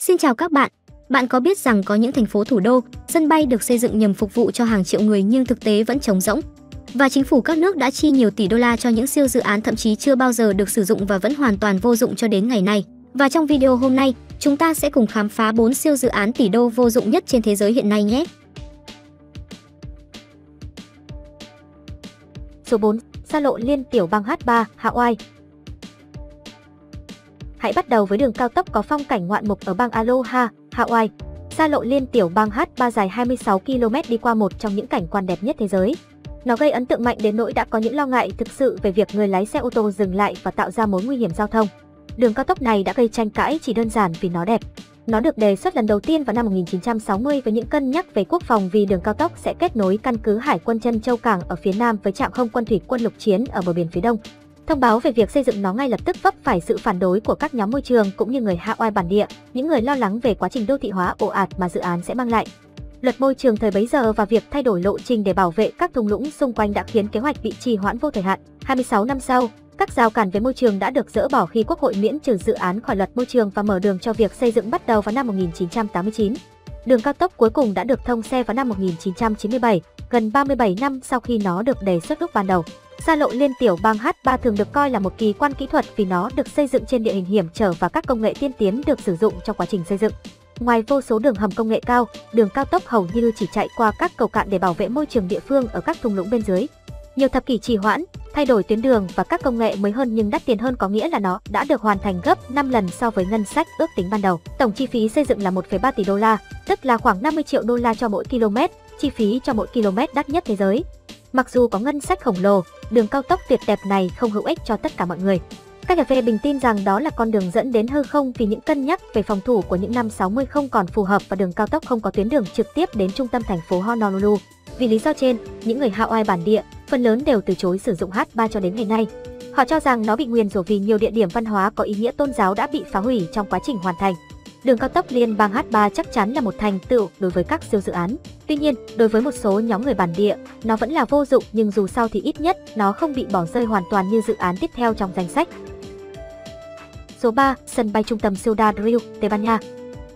Xin chào các bạn. Bạn có biết rằng có những thành phố thủ đô, sân bay được xây dựng nhằm phục vụ cho hàng triệu người nhưng thực tế vẫn trống rỗng. Và chính phủ các nước đã chi nhiều tỷ đô la cho những siêu dự án thậm chí chưa bao giờ được sử dụng và vẫn hoàn toàn vô dụng cho đến ngày nay. Và trong video hôm nay, chúng ta sẽ cùng khám phá 4 siêu dự án tỷ đô vô dụng nhất trên thế giới hiện nay nhé. Số 4. Xa lộ liên tiểu bang H3, Hawaii. Hãy bắt đầu với đường cao tốc có phong cảnh ngoạn mục ở bang Aloha, Hawaii. Xa lộ liên tiểu bang H3 dài 26 km đi qua một trong những cảnh quan đẹp nhất thế giới. Nó gây ấn tượng mạnh đến nỗi đã có những lo ngại thực sự về việc người lái xe ô tô dừng lại và tạo ra mối nguy hiểm giao thông. Đường cao tốc này đã gây tranh cãi chỉ đơn giản vì nó đẹp. Nó được đề xuất lần đầu tiên vào năm 1960 với những cân nhắc về quốc phòng vì đường cao tốc sẽ kết nối căn cứ Hải quân Trân Châu Cảng ở phía nam với trạm không quân thủy quân lục chiến ở bờ biển phía đông. Thông báo về việc xây dựng nó ngay lập tức vấp phải sự phản đối của các nhóm môi trường cũng như người Hawaii bản địa, những người lo lắng về quá trình đô thị hóa ồ ạt mà dự án sẽ mang lại. Luật môi trường thời bấy giờ và việc thay đổi lộ trình để bảo vệ các thung lũng xung quanh đã khiến kế hoạch bị trì hoãn vô thời hạn. 26 năm sau, các rào cản về môi trường đã được dỡ bỏ khi Quốc hội miễn trừ dự án khỏi luật môi trường và mở đường cho việc xây dựng bắt đầu vào năm 1989. Đường cao tốc cuối cùng đã được thông xe vào năm 1997, gần 37 năm sau khi nó được đề xuất lúc ban đầu. Xa lộ liên tiểu bang H3 thường được coi là một kỳ quan kỹ thuật vì nó được xây dựng trên địa hình hiểm trở và các công nghệ tiên tiến được sử dụng trong quá trình xây dựng. Ngoài vô số đường hầm công nghệ cao, đường cao tốc hầu như chỉ chạy qua các cầu cạn để bảo vệ môi trường địa phương ở các thung lũng bên dưới. Nhiều thập kỷ trì hoãn, thay đổi tuyến đường và các công nghệ mới hơn nhưng đắt tiền hơn có nghĩa là nó đã được hoàn thành gấp 5 lần so với ngân sách ước tính ban đầu. Tổng chi phí xây dựng là 1,3 tỷ đô la, tức là khoảng 50 triệu đô la cho mỗi km, chi phí cho mỗi km đắt nhất thế giới. Mặc dù có ngân sách khổng lồ, đường cao tốc tuyệt đẹp này không hữu ích cho tất cả mọi người. Các nhà phê bình tin rằng đó là con đường dẫn đến hư không vì những cân nhắc về phòng thủ của những năm 60 không còn phù hợp và đường cao tốc không có tuyến đường trực tiếp đến trung tâm thành phố Honolulu. Vì lý do trên, những người Hawaii bản địa, phần lớn đều từ chối sử dụng H3 cho đến ngày nay. Họ cho rằng nó bị nguyền rủa vì nhiều địa điểm văn hóa có ý nghĩa tôn giáo đã bị phá hủy trong quá trình hoàn thành. Đường cao tốc liên bang H3 chắc chắn là một thành tựu đối với các siêu dự án. Tuy nhiên, đối với một số nhóm người bản địa, nó vẫn là vô dụng nhưng dù sao thì ít nhất nó không bị bỏ rơi hoàn toàn như dự án tiếp theo trong danh sách. Số 3. Sân bay trung tâm Ciudad Real, Tây Ban Nha.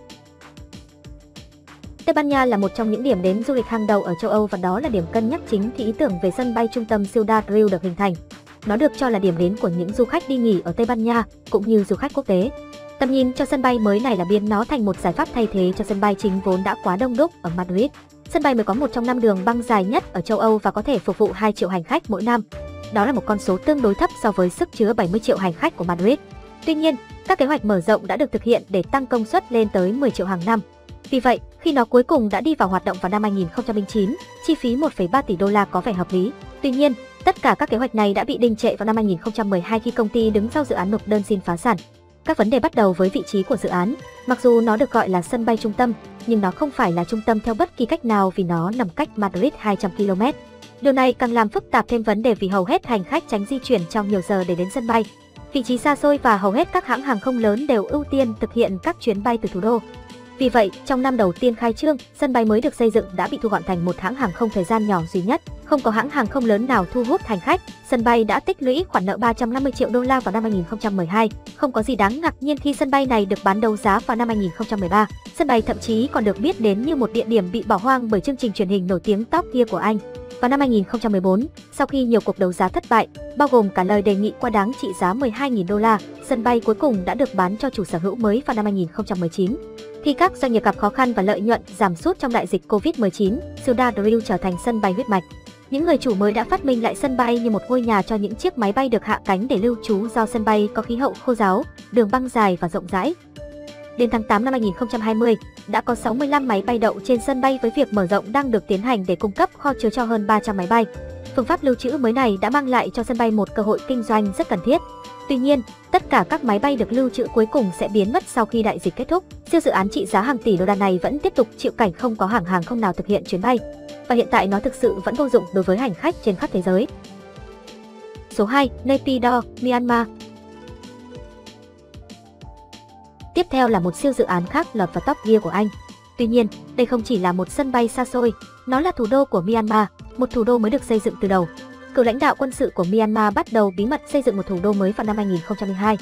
Tây Ban Nha là một trong những điểm đến du lịch hàng đầu ở châu Âu và đó là điểm cân nhắc chính khi ý tưởng về sân bay trung tâm Ciudad Real được hình thành. Nó được cho là điểm đến của những du khách đi nghỉ ở Tây Ban Nha cũng như du khách quốc tế. Tầm nhìn cho sân bay mới này là biến nó thành một giải pháp thay thế cho sân bay chính vốn đã quá đông đúc ở Madrid. Sân bay mới có một trong 5 đường băng dài nhất ở châu Âu và có thể phục vụ 2 triệu hành khách mỗi năm. Đó là một con số tương đối thấp so với sức chứa 70 triệu hành khách của Madrid. Tuy nhiên, các kế hoạch mở rộng đã được thực hiện để tăng công suất lên tới 10 triệu hàng năm. Vì vậy, khi nó cuối cùng đã đi vào hoạt động vào năm 2009, chi phí 1,3 tỷ đô la có vẻ hợp lý. Tuy nhiên, tất cả các kế hoạch này đã bị đình trệ vào năm 2012 khi công ty đứng sau dự án nộp đơn xin phá sản. Các vấn đề bắt đầu với vị trí của dự án. Mặc dù nó được gọi là sân bay trung tâm, nhưng nó không phải là trung tâm theo bất kỳ cách nào vì nó nằm cách Madrid 200 km. Điều này càng làm phức tạp thêm vấn đề vì hầu hết hành khách tránh di chuyển trong nhiều giờ để đến sân bay. Vị trí xa xôi và hầu hết các hãng hàng không lớn đều ưu tiên thực hiện các chuyến bay từ thủ đô. Vì vậy, trong năm đầu tiên khai trương, sân bay mới được xây dựng đã bị thu gọn thành một hãng hàng không thời gian nhỏ duy nhất. Không có hãng hàng không lớn nào thu hút hành khách, sân bay đã tích lũy khoản nợ 350 triệu đô la vào năm 2012. Không có gì đáng ngạc nhiên khi sân bay này được bán đấu giá vào năm 2013. Sân bay thậm chí còn được biết đến như một địa điểm bị bỏ hoang bởi chương trình truyền hình nổi tiếng Top Gear của Anh. Vào năm 2014, sau khi nhiều cuộc đấu giá thất bại, bao gồm cả lời đề nghị quá đáng trị giá 12.000 đô la, sân bay cuối cùng đã được bán cho chủ sở hữu mới vào năm 2019. Khi các doanh nghiệp gặp khó khăn và lợi nhuận giảm sút trong đại dịch Covid-19, Ciudad Real trở thành sân bay huyết mạch. Những người chủ mới đã phát minh lại sân bay như một ngôi nhà cho những chiếc máy bay được hạ cánh để lưu trú do sân bay có khí hậu khô ráo, đường băng dài và rộng rãi. Đến tháng 8 năm 2020, đã có 65 máy bay đậu trên sân bay với việc mở rộng đang được tiến hành để cung cấp kho chứa cho hơn 300 máy bay. Phương pháp lưu trữ mới này đã mang lại cho sân bay một cơ hội kinh doanh rất cần thiết. Tuy nhiên, tất cả các máy bay được lưu trữ cuối cùng sẽ biến mất sau khi đại dịch kết thúc. Siêu dự án trị giá hàng tỷ đô la này vẫn tiếp tục chịu cảnh không có hãng hàng không nào thực hiện chuyến bay. Và hiện tại nó thực sự vẫn vô dụng đối với hành khách trên khắp thế giới. Số 2. Naypyidaw, Myanmar. Tiếp theo là một siêu dự án khác lọt vào Top Gear của Anh. Tuy nhiên, đây không chỉ là một sân bay xa xôi, nó là thủ đô của Myanmar, một thủ đô mới được xây dựng từ đầu. Cựu lãnh đạo quân sự của Myanmar bắt đầu bí mật xây dựng một thủ đô mới vào năm 2002.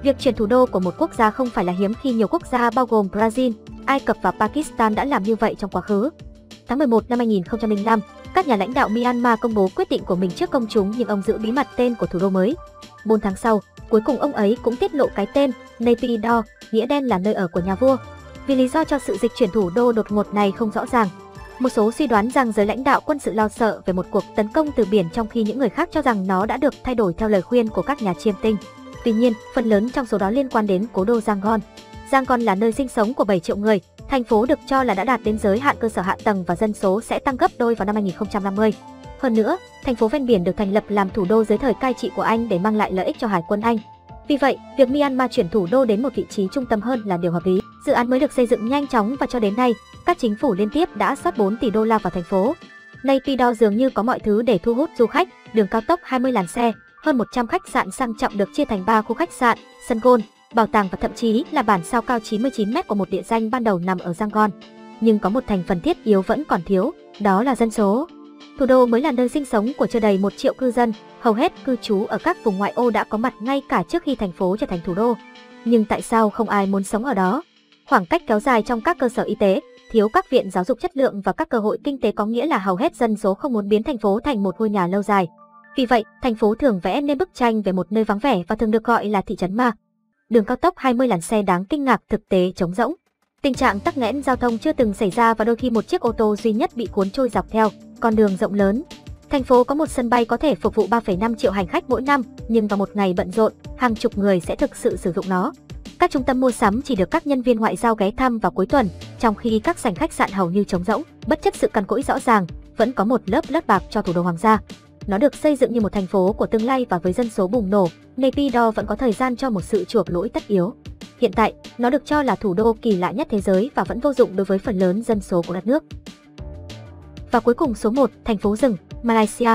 Việc chuyển thủ đô của một quốc gia không phải là hiếm khi nhiều quốc gia bao gồm Brazil, Ai Cập và Pakistan đã làm như vậy trong quá khứ. Tháng 11 năm 2005, các nhà lãnh đạo Myanmar công bố quyết định của mình trước công chúng nhưng ông giữ bí mật tên của thủ đô mới. 4 tháng sau, cuối cùng ông ấy cũng tiết lộ cái tên Naypyidaw, nghĩa đen là nơi ở của nhà vua. Vì lý do cho sự dịch chuyển thủ đô đột ngột này không rõ ràng. Một số suy đoán rằng giới lãnh đạo quân sự lo sợ về một cuộc tấn công từ biển, trong khi những người khác cho rằng nó đã được thay đổi theo lời khuyên của các nhà chiêm tinh. Tuy nhiên, phần lớn trong số đó liên quan đến cố đô Yangon. Yangon là nơi sinh sống của 7 triệu người. Thành phố được cho là đã đạt đến giới hạn cơ sở hạ tầng và dân số sẽ tăng gấp đôi vào năm 2050. Hơn nữa, thành phố ven biển được thành lập làm thủ đô dưới thời cai trị của Anh để mang lại lợi ích cho Hải quân Anh. Vì vậy, việc Myanmar chuyển thủ đô đến một vị trí trung tâm hơn là điều hợp lý. Dự án mới được xây dựng nhanh chóng và cho đến nay, các chính phủ liên tiếp đã rót 4 tỷ đô la vào thành phố. Naypyidaw dường như có mọi thứ để thu hút du khách, đường cao tốc 20 làn xe, hơn 100 khách sạn sang trọng được chia thành 3 khu khách sạn, sân golf, bảo tàng và thậm chí là bản sao cao 99 m của một địa danh ban đầu nằm ở Yangon. Nhưng có một thành phần thiết yếu vẫn còn thiếu, đó là dân số. Thủ đô mới là nơi sinh sống của chưa đầy 1 triệu cư dân, hầu hết cư trú ở các vùng ngoại ô đã có mặt ngay cả trước khi thành phố trở thành thủ đô. Nhưng tại sao không ai muốn sống ở đó? Khoảng cách kéo dài trong các cơ sở y tế, thiếu các viện giáo dục chất lượng và các cơ hội kinh tế có nghĩa là hầu hết dân số không muốn biến thành phố thành một ngôi nhà lâu dài. Vì vậy, thành phố thường vẽ nên bức tranh về một nơi vắng vẻ và thường được gọi là thị trấn ma. Đường cao tốc 20 làn xe đáng kinh ngạc thực tế trống rỗng. Tình trạng tắc nghẽn giao thông chưa từng xảy ra và đôi khi một chiếc ô tô duy nhất bị cuốn trôi dọc theo con đường rộng lớn. Thành phố có một sân bay có thể phục vụ 3,5 triệu hành khách mỗi năm, nhưng vào một ngày bận rộn, hàng chục người sẽ thực sự sử dụng nó. Các trung tâm mua sắm chỉ được các nhân viên ngoại giao ghé thăm vào cuối tuần, trong khi các sảnh khách sạn hầu như trống rỗng. Bất chấp sự cằn cỗi rõ ràng, vẫn có một lớp lót bạc cho thủ đô hoàng gia. Nó được xây dựng như một thành phố của tương lai và với dân số bùng nổ, Naypyidaw vẫn có thời gian cho một sự chuộc lỗi tất yếu. Hiện tại, nó được cho là thủ đô kỳ lạ nhất thế giới và vẫn vô dụng đối với phần lớn dân số của đất nước. Và cuối cùng số 1, thành phố rừng, Malaysia.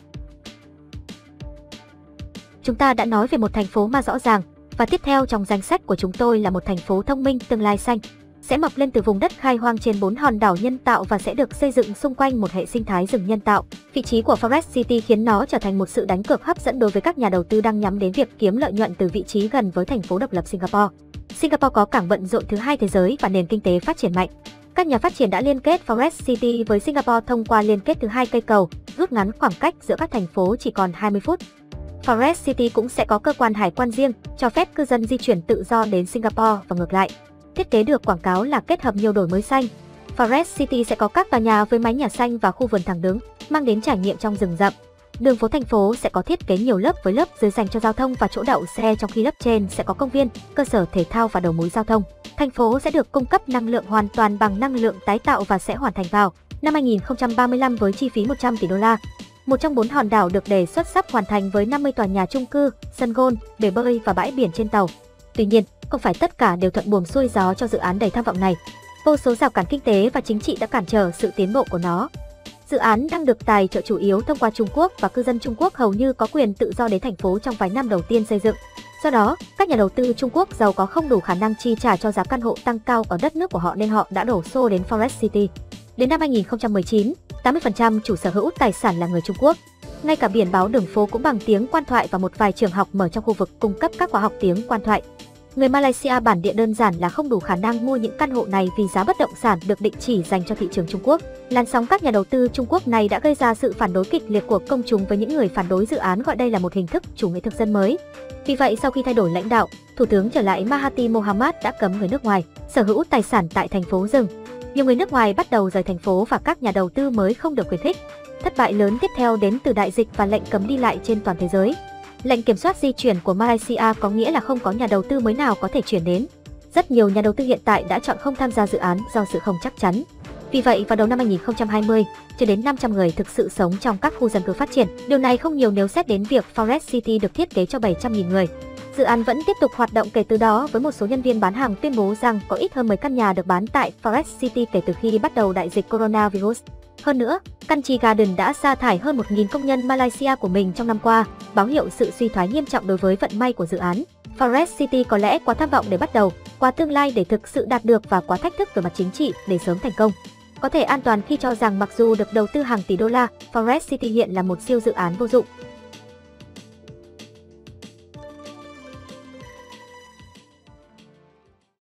Chúng ta đã nói về một thành phố ma rõ ràng, và tiếp theo trong danh sách của chúng tôi là một thành phố thông minh tương lai xanh. Sẽ mọc lên từ vùng đất khai hoang trên 4 hòn đảo nhân tạo và sẽ được xây dựng xung quanh một hệ sinh thái rừng nhân tạo. Vị trí của Forest City khiến nó trở thành một sự đánh cược hấp dẫn đối với các nhà đầu tư đang nhắm đến việc kiếm lợi nhuận từ vị trí gần với thành phố độc lập Singapore. Singapore có cảng bận rộn thứ 2 thế giới và nền kinh tế phát triển mạnh. Các nhà phát triển đã liên kết Forest City với Singapore thông qua liên kết thứ 2 cây cầu, rút ngắn khoảng cách giữa các thành phố chỉ còn 20 phút. Forest City cũng sẽ có cơ quan hải quan riêng, cho phép cư dân di chuyển tự do đến Singapore và ngược lại. Thiết kế được quảng cáo là kết hợp nhiều đổi mới xanh. Forest City sẽ có các tòa nhà với mái nhà xanh và khu vườn thẳng đứng, mang đến trải nghiệm trong rừng rậm. Đường phố thành phố sẽ có thiết kế nhiều lớp với lớp dưới dành cho giao thông và chỗ đậu xe, trong khi lớp trên sẽ có công viên, cơ sở thể thao và đầu mối giao thông. Thành phố sẽ được cung cấp năng lượng hoàn toàn bằng năng lượng tái tạo và sẽ hoàn thành vào năm 2035 với chi phí 100 tỷ đô la. Một trong 4 hòn đảo được đề xuất sắp hoàn thành với 50 tòa nhà chung cư, sân golf, bể bơi và bãi biển trên tàu. Tuy nhiên, không phải tất cả đều thuận buồm xuôi gió cho dự án đầy tham vọng này. Vô số rào cản kinh tế và chính trị đã cản trở sự tiến bộ của nó. Dự án đang được tài trợ chủ yếu thông qua Trung Quốc và cư dân Trung Quốc hầu như có quyền tự do đến thành phố trong vài năm đầu tiên xây dựng. Do đó, các nhà đầu tư Trung Quốc giàu có không đủ khả năng chi trả cho giá căn hộ tăng cao ở đất nước của họ nên họ đã đổ xô đến Forest City. Đến năm 2019, 80% chủ sở hữu tài sản là người Trung Quốc. Ngay cả biển báo đường phố cũng bằng tiếng quan thoại và một vài trường học mở trong khu vực cung cấp các khóa học tiếng quan thoại. Người Malaysia bản địa đơn giản là không đủ khả năng mua những căn hộ này vì giá bất động sản được định chỉ dành cho thị trường Trung Quốc. Làn sóng các nhà đầu tư Trung Quốc này đã gây ra sự phản đối kịch liệt của công chúng với những người phản đối dự án gọi đây là một hình thức chủ nghĩa thực dân mới. Vì vậy, sau khi thay đổi lãnh đạo, Thủ tướng trở lại Mahathir Mohamad đã cấm người nước ngoài sở hữu tài sản tại thành phố rừng. Nhiều người nước ngoài bắt đầu rời thành phố và các nhà đầu tư mới không được khuyến khích. Thất bại lớn tiếp theo đến từ đại dịch và lệnh cấm đi lại trên toàn thế giới. Lệnh kiểm soát di chuyển của Malaysia có nghĩa là không có nhà đầu tư mới nào có thể chuyển đến. Rất nhiều nhà đầu tư hiện tại đã chọn không tham gia dự án do sự không chắc chắn. Vì vậy, vào đầu năm 2020, chưa đến 500 người thực sự sống trong các khu dân cư phát triển. Điều này không nhiều nếu xét đến việc Forest City được thiết kế cho 700.000 người. Dự án vẫn tiếp tục hoạt động kể từ đó với một số nhân viên bán hàng tuyên bố rằng có ít hơn 10 căn nhà được bán tại Forest City kể từ khi bắt đầu đại dịch coronavirus. Hơn nữa, Country Garden đã sa thải hơn 1.000 công nhân Malaysia của mình trong năm qua, báo hiệu sự suy thoái nghiêm trọng đối với vận may của dự án. Forest City có lẽ quá tham vọng để bắt đầu, quá tương lai để thực sự đạt được và quá thách thức về mặt chính trị để sớm thành công. Có thể an toàn khi cho rằng mặc dù được đầu tư hàng tỷ đô la, Forest City hiện là một siêu dự án vô dụng.